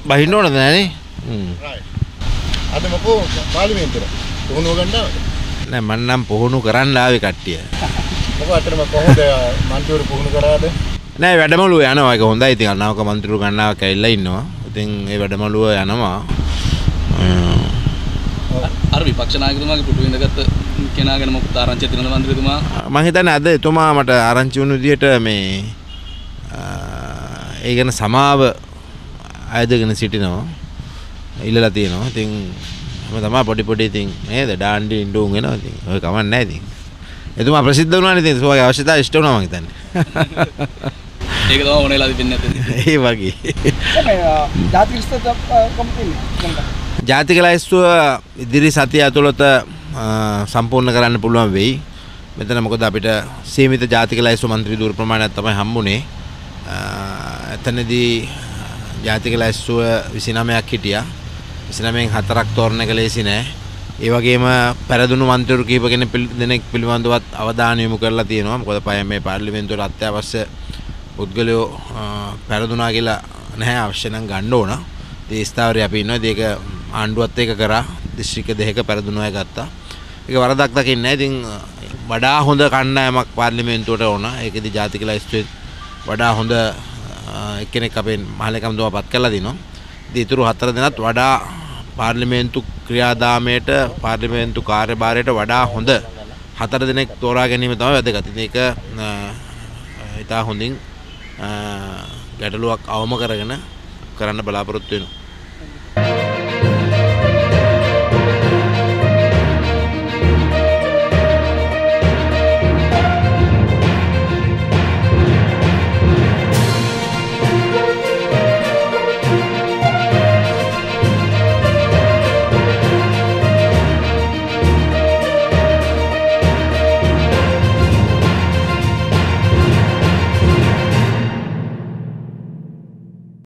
බහින්න ඕනද නෑනේ. අද මොකෝ පාර්ලිමේන්තුවේ පුහුණුව ගන්නවද? නෑ මම නම් පුහුණු කරන්න ආවේ කට්ටිය. මොකද අතරම කොහොමද මන්ත්‍රීවරු පුහුණු කරාද? නෑ වැඩමළුව යනවා. ඒක හොඳයි. ඉතින් අනාවක මන්ත්‍රීවරු ගන්නාවක් ඇවිල්ලා ඉන්නවා. ඉතින් ඒ වැඩමළුව යනවා. අර විපක්ෂ නායකතුමාගේ පුටු විඳගත්ත කෙනා ගැන මොකද ආරංචි තියෙනවද මන්ත්‍රීතුමා? මම හිතන්නේ අද එතුමා මට ආරංචි වුණු විදිහට මේ ඒ ගැන සමාව අයදගෙන සිටිනවා. ඉල්ලලා තියෙනවා. ඉතින් මම තමයි පොඩි ඉතින් නේද ඩාන්ඩි ඉන්ඩුන් වෙනවා. ඉතින් ඔය කමක් නැහැ ඉතින්. එතුමා ප්‍රසිද්ධ වුණානේ ඉතින් සෝගේ අවශ්‍යතාවය ඉෂ්ට වුණා මම හිතන්නේ. ඒක තමයි ඕනෙලා දෙන්නේ නැත්තේ. ඒ වගේ. ජාතික ස්ථිත කොමිටුවේ ජාතික ලැයිස්තුව ඉදිරි සතිය ඇතුළත සම්පූර්ණ කරන්න පුළුවන් වෙයි. මෙතන මොකද අපිට සීමිත ජාතික ලැයිස්තු මන්ත්‍රී ධූර ප්‍රමාණයක් තමයි හම්බුනේ. එතනදී ජාතික ලැයිස්තුව 29ක් හිටියා. 29න් 4ක් තෝරන එක ලේසි නෑ. ඒ වගේම පෙරදුණු මන්ත්‍රීවරු කිහිප දෙනෙක් පිළිබඳවත් අවධානය යොමු කරලා තියෙනවා. මොකද මේ පාර්ලිමේන්තුවට අත්‍යවශ්‍ය පුද්ගලයෝ පෙරදුනා කියලා නැහැ අවශ්‍ය නම් ගන්න ඕන. ඒ ස්ථාවරය අපි ඉන්නවා. ඒක ආණ්ඩුවත් ඒක කරා දිස්ත්‍රික්ක දෙකක පෙරදුන අය ගත්තා. ඒක වරදක් දකින්නේ නැහැ. ඉතින් වඩා හොඳ කණ්ඩායමක් පාර්ලිමේන්තුවට ඕන. ඒකෙදි ජාතික ලැයිස්තුවේ වඩා හොඳ එක්කෙනෙක් අපේ මහලේකම්තුමා පත් කරලා දිනවා. ඉතින් ඊටු 4 දෙනාත් වඩා පාර්ලිමේන්තු ක්‍රියාදාමයට පාර්ලිමේන්තු කාර්යභාරයට වඩා හොඳ 4 දෙනෙක් තෝරා ගැනීම තමයි වැදගත්. ඉතින් ඒක ඉතා හොඳින් ගැටලුවක් අවම කරගෙන කරන්න බලාපොරොත්තු වෙනවා.